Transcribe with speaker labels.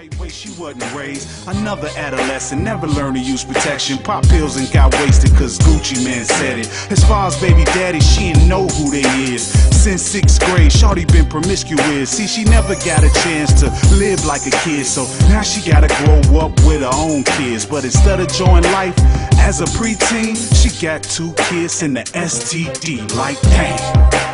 Speaker 1: right way, she wasn't raised. Another adolescent, never learned to use protection. Pop pills and got wasted cause Gucci Man said it. As far as baby daddy, she ain't know who they is. Since 6th grade, shawty been promiscuous. See, she never got a chance to live like a kid, so now she gotta grow up with her own kids. But instead of enjoying life as a preteen, she got 2 kids and the STD. Like, dang.